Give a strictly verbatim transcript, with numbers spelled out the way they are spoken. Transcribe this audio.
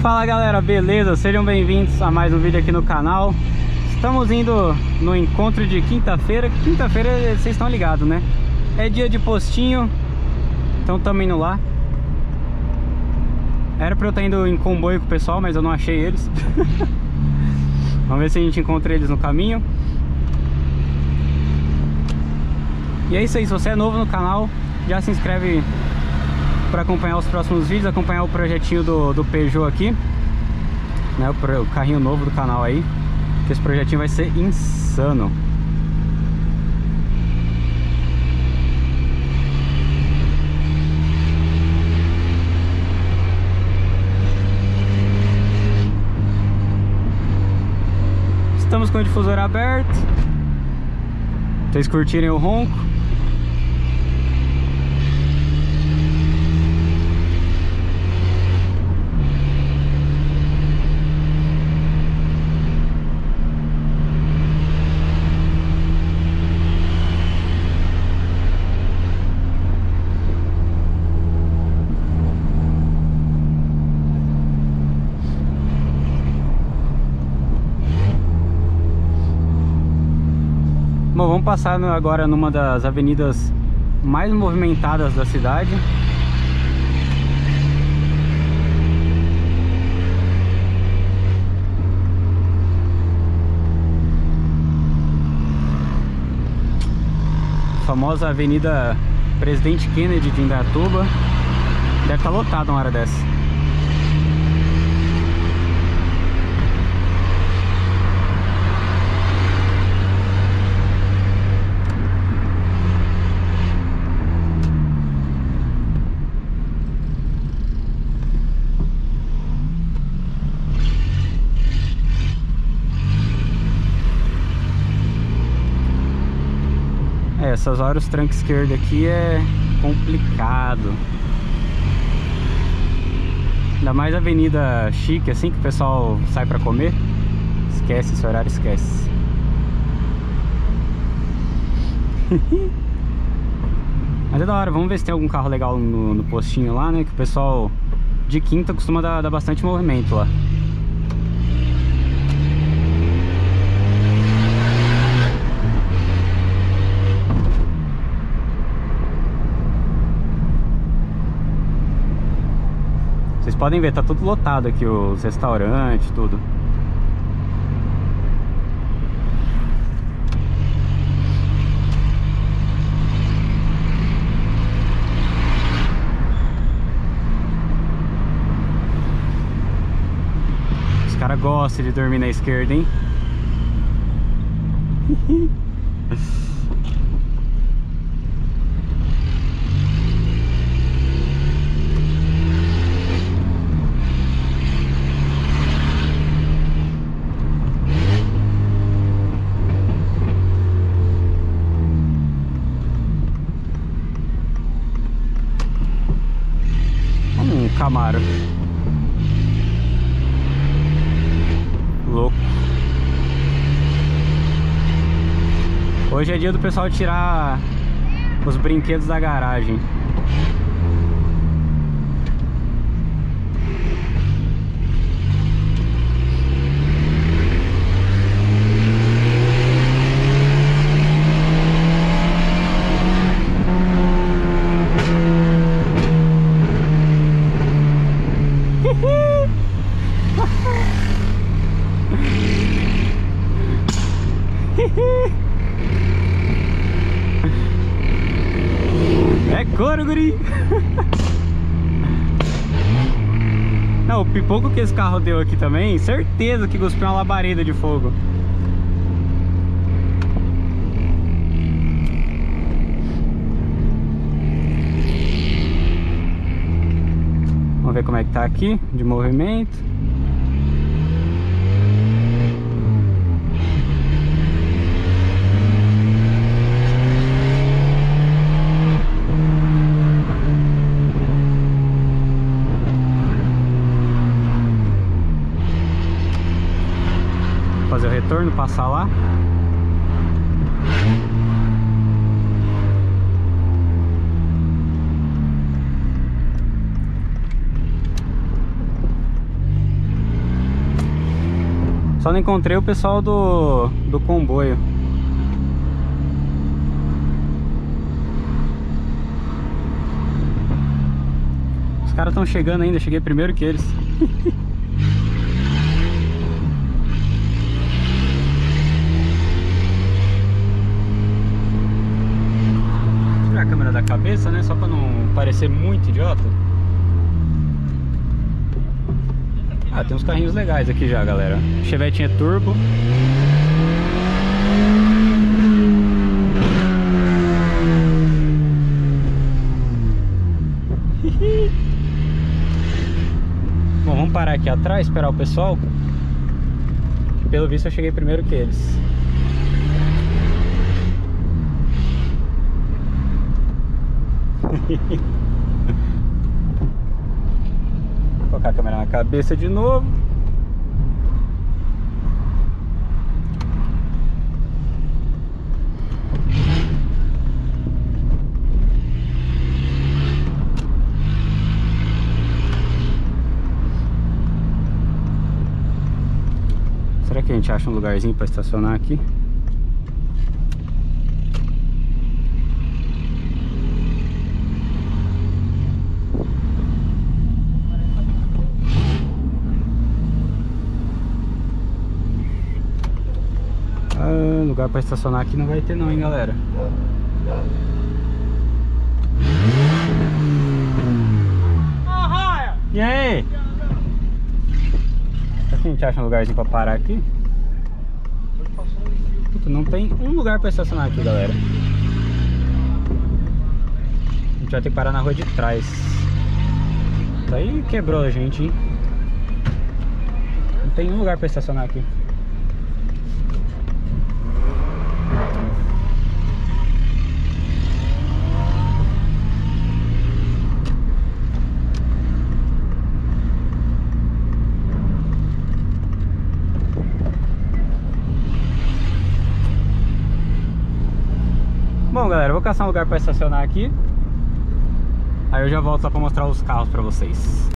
Fala galera, beleza? Sejam bem-vindos a mais um vídeo aqui no canal. Estamos indo no encontro de quinta-feira. Quinta-feira vocês estão ligados, né? É dia de postinho, então estamos indo lá. Era pra eu estar indo em comboio com o pessoal, mas eu não achei eles. Vamos ver se a gente encontra eles no caminho. E é isso aí, se você é novo no canal, já se inscreve para acompanhar os próximos vídeos, acompanhar o projetinho do, do Peugeot aqui, né, o, o carrinho novo do canal aí, que esse projetinho vai ser insano. Estamos com o difusor aberto, pra vocês curtirem o ronco. Bom, vamos passar agora numa das avenidas mais movimentadas da cidade. A famosa Avenida Presidente Kennedy de Indaiatuba. Deve estar lotado uma hora dessa. É, essas horas o tranco esquerdo aqui é complicado. Ainda mais avenida chique, assim, que o pessoal sai pra comer. Esquece esse horário, esquece. Mas é da hora, vamos ver se tem algum carro legal no, no postinho lá, né? Que o pessoal de quinta costuma dar, dar bastante movimento lá. Vocês podem ver, tá tudo lotado aqui, os restaurantes, tudo. Os caras gostam de dormir na esquerda, hein? Camaro louco. Hoje é dia do pessoal tirar os brinquedos da garagem. É couro, guri. Não, o pipoco que esse carro deu aqui também, certeza que cuspiu uma labareda de fogo. Vamos ver como é que tá aqui, de movimento. Fazer o retorno, passar lá. Só não encontrei o pessoal do, do comboio. Os caras estão chegando ainda, cheguei primeiro que eles. Tirar a câmera da cabeça, né? Só pra não parecer muito idiota. Ah, tem uns carrinhos legais aqui já, galera. Chevetinha turbo. Bom, vamos parar aqui atrás, esperar o pessoal. Que pelo visto eu cheguei primeiro que eles. Vou colocar a câmera na cabeça de novo. Será que a gente acha um lugarzinho para estacionar aqui? Ah, lugar para estacionar aqui não vai ter não, hein, galera. E aí? Será que a gente acha um lugarzinho pra parar aqui? Puta, não tem um lugar pra estacionar aqui, galera. A gente vai ter que parar na rua de trás. Isso aí quebrou a gente, hein? Não tem um lugar pra estacionar aqui. Bom, galera, eu vou caçar um lugar para estacionar aqui. Aí eu já volto lá para mostrar os carros para vocês.